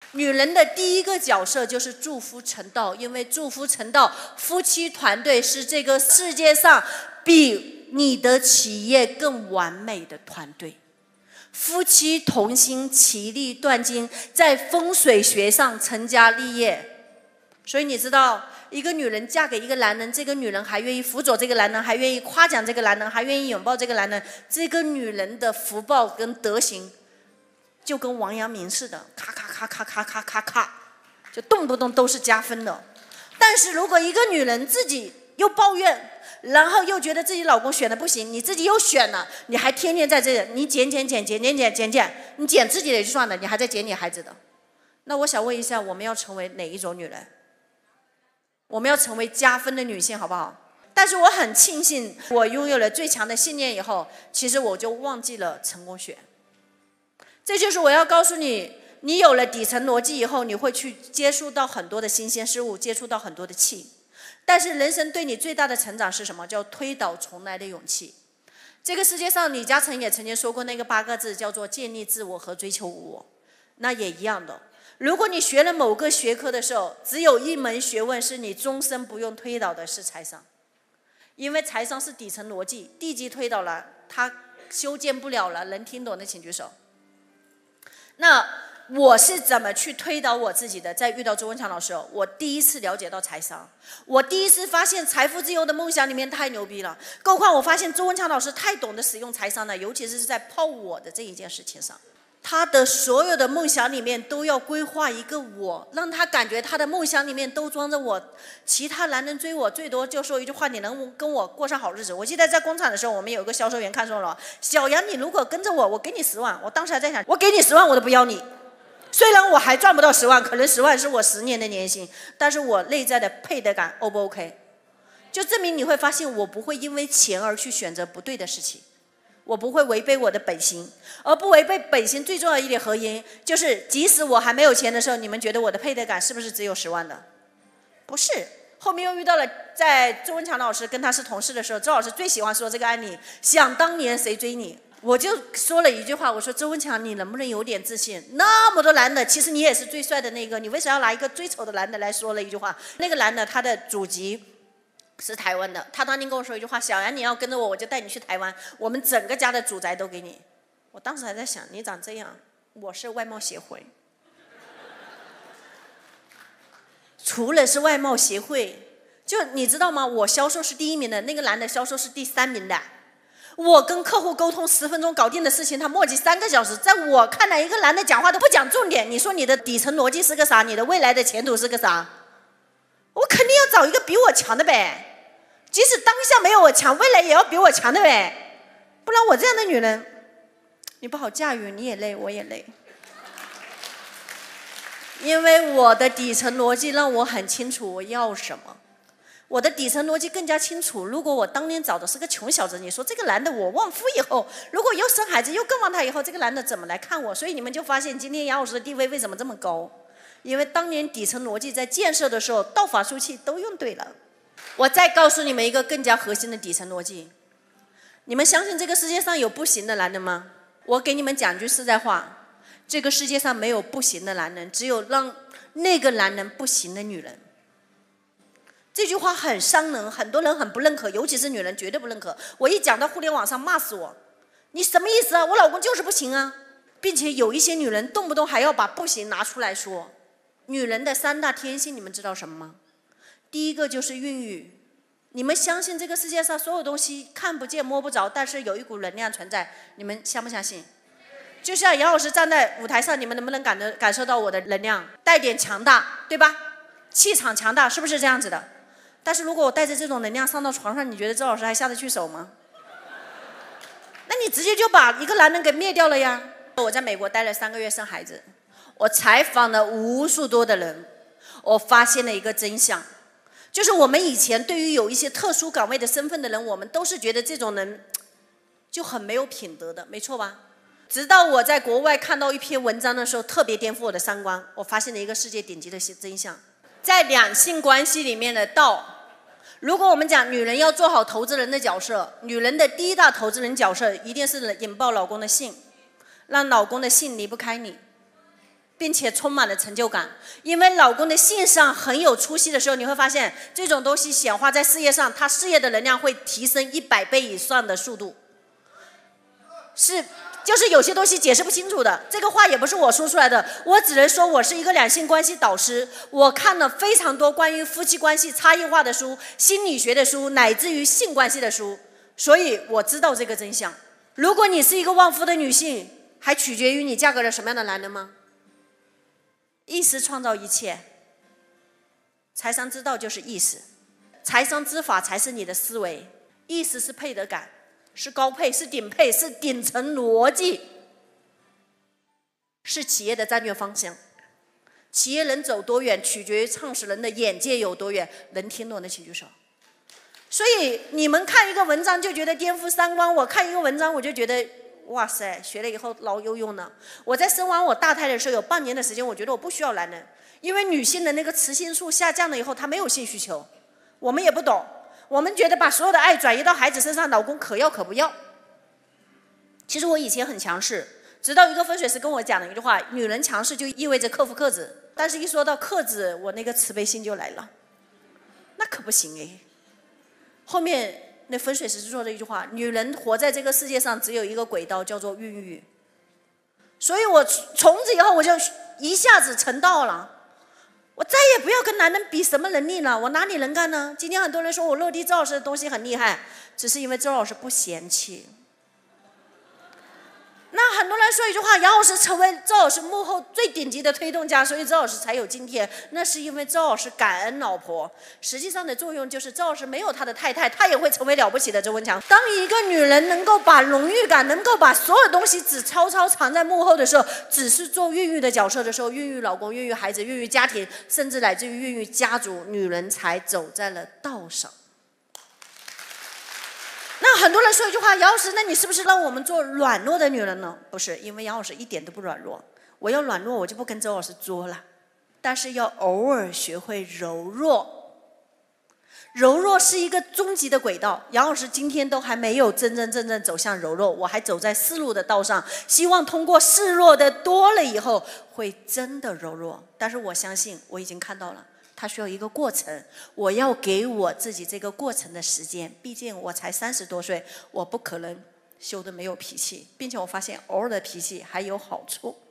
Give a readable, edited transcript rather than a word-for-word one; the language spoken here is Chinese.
女人的第一个角色就是祝福成道，因为祝福成道，夫妻团队是这个世界上比你的企业更完美的团队。夫妻同心，其利断金，在风水学上成家立业。所以你知道，一个女人嫁给一个男人，这个女人还愿意辅佐这个男人，还愿意夸奖这个男人，还愿意拥抱这个男人，这个女人的福报跟德行就跟王阳明似的，咔咔咔咔咔咔咔咔，就动不动都是加分的。但是如果一个女人自己又抱怨，然后又觉得自己老公选的不行，你自己又选了，你还天天在这里，你减，你减自己的就算了，你还在减你孩子的。那我想问一下，我们要成为哪一种女人？我们要成为加分的女性，好不好？但是我很庆幸，我拥有了最强的信念以后，其实我就忘记了成功学。这就是我要告诉你，你有了底层逻辑以后，你会去接触到很多的新鲜事物，接触到很多的气。但是人生对你最大的成长是什么？叫推倒重来的勇气。这个世界上，李嘉诚也曾经说过那个8个字，叫做建立自我和追求无我。那也一样的，如果你学了某个学科的时候，只有一门学问是你终身不用推倒的，是财商。因为财商是底层逻辑，地基推倒了，它修建不了了。能听懂的请举手。那我是怎么去推导我自己的？在遇到周文强老师，我第一次了解到财商，我第一次发现财富自由的梦想里面太牛逼了。更何况我发现周文强老师太懂得使用财商了，尤其是在泡我的这一件事情上。他的所有的梦想里面都要规划一个我，让他感觉他的梦想里面都装着我。其他男人追我最多就说一句话：你能跟我过上好日子。我记得在工厂的时候，我们有一个销售员看中了小杨，你如果跟着我，我给你10万。我当时还在想，我给你10万我都不要你。虽然我还赚不到10万，可能10万是我10年的年薪，但是我内在的配得感 O 不 OK？ 就证明你会发现，我不会因为钱而去选择不对的事情，我不会违背我的本心。而不违背本心最重要一点合因，就是即使我还没有钱的时候，你们觉得我的配得感是不是只有10万的？不是。后面又遇到了，在周文强老师跟他是同事的时候，周老师最喜欢说这个案例：想当年谁追你？我就说了一句话，我说周文强，你能不能有点自信？那么多男的，其实你也是最帅的那个，你为啥要拿一个最丑的男的来说了一句话？那个男的他的祖籍是台湾的，他当年跟我说一句话：小杨，你要跟着我，我就带你去台湾，我们整个家的祖宅都给你。我当时还在想，你长这样，我是外貌协会，除了是外貌协会，就你知道吗？我销售是第1名的，那个男的销售是第3名的。我跟客户沟通10分钟搞定的事情，他磨叽3个小时。在我看来，一个男的讲话都不讲重点。你说你的底层逻辑是个啥？你的未来的前途是个啥？我肯定要找一个比我强的呗，即使当下没有我强，未来也要比我强的呗。不然我这样的女人，你不好驾驭，你也累，我也累。因为我的底层逻辑让我很清楚我要什么。我的底层逻辑更加清楚，如果我当年找的是个穷小子，你说这个男的我旺夫以后，如果又生孩子又更旺他以后，这个男的怎么来看我？所以你们就发现今天杨老师的地位为什么这么高，因为当年底层逻辑在建设的时候，道法术器都用对了。我再告诉你们一个更加核心的底层逻辑，你们相信这个世界上有不行的男人吗？我给你们讲句实在话，这个世界上没有不行的男人，只有让那个男人不行的女人。这句话很伤人，很多人很不认可，尤其是女人绝对不认可。我一讲到互联网上骂死我，你什么意思啊？我老公就是不行啊，并且有一些女人动不动还要把不行拿出来说。女人的3大天性你们知道什么吗？第一个就是孕育。你们相信这个世界上所有东西看不见摸不着，但是有一股能量存在，你们相不相信？就像杨老师站在舞台上，你们能不能感受到我的能量带点强大，对吧？气场强大，是不是这样子的？但是如果我带着这种能量上到床上，你觉得周老师还下得去手吗？那你直接就把一个男人给灭掉了呀。我在美国待了3个月生孩子，我采访了无数多的人，我发现了一个真相，就是我们以前对于有一些特殊岗位的身份的人，我们都是觉得这种人就很没有品德的，没错吧？直到我在国外看到一篇文章的时候，特别颠覆我的三观，我发现了一个世界顶级的真相。在两性关系里面的道，如果我们讲女人要做好投资人的角色，女人的第一大投资人角色一定是引爆老公的性，让老公的性离不开你。 并且充满了成就感。因为老公的性上很有出息的时候，你会发现这种东西显化在事业上，他事业的能量会提升100倍以上的速度。就是有些东西解释不清楚的，这个话也不是我说出来的，我只能说我是一个两性关系导师，我看了非常多关于夫妻关系差异化的书、心理学的书，乃至于性关系的书，所以我知道这个真相。如果你是一个旺夫的女性，还取决于你嫁给了什么样的男人吗？意识创造一切，财商之道就是意识，财商之法才是你的思维，意识是配得感，是高配，是顶配，是顶层逻辑，是企业的战略方向。企业能走多远，取决于创始人的眼界有多远。能听懂的请举手。所以你们看一个文章就觉得颠覆三观，我看一个文章我就觉得哇塞，学了以后老有用了。我在生完我大胎的时候有半年的时间，我觉得我不需要男人，因为女性的那个雌性素下降了以后，她没有性需求。我们也不懂，我们觉得把所有的爱转移到孩子身上，老公可要可不要。其实我以前很强势，直到一个风水师跟我讲了一句话：女人强势就意味着克夫克子。但是一说到克子，我那个慈悲心就来了，那可不行哎。后面那风水师说的一句话：女人活在这个世界上只有一个轨道，叫做孕育。所以我从此以后我就一下子成道了，我再也不要跟男人比什么能力了，我哪里能干呢？今天很多人说我落地周老师的东西很厉害，只是因为周老师不嫌弃。那很多人说一句话：杨老师成为周老师幕后最顶级的推动家，所以周老师才有今天。那是因为周老师感恩老婆，实际上的作用就是周老师没有他的太太，他也会成为了不起的周文强。当一个女人能够把荣誉感，能够把所有东西只悄悄藏在幕后的时候，只是做孕育的角色的时候，孕育老公、孕育孩子、孕育家庭，甚至乃至于孕育家族，女人才走在了道上。那很多人说一句话：杨老师，那你是不是让我们做软弱的女人呢？不是，因为杨老师一点都不软弱。我要软弱，我就不跟周老师作了。但是要偶尔学会柔弱，柔弱是一个终极的轨道。杨老师今天都还没有真正走向柔弱，我还走在示弱的道上。希望通过示弱的多了以后，会真的柔弱。但是我相信，我已经看到了。它需要一个过程，我要给我自己这个过程的时间。毕竟我才30多岁，我不可能修得没有脾气，并且我发现偶尔的脾气还有好处。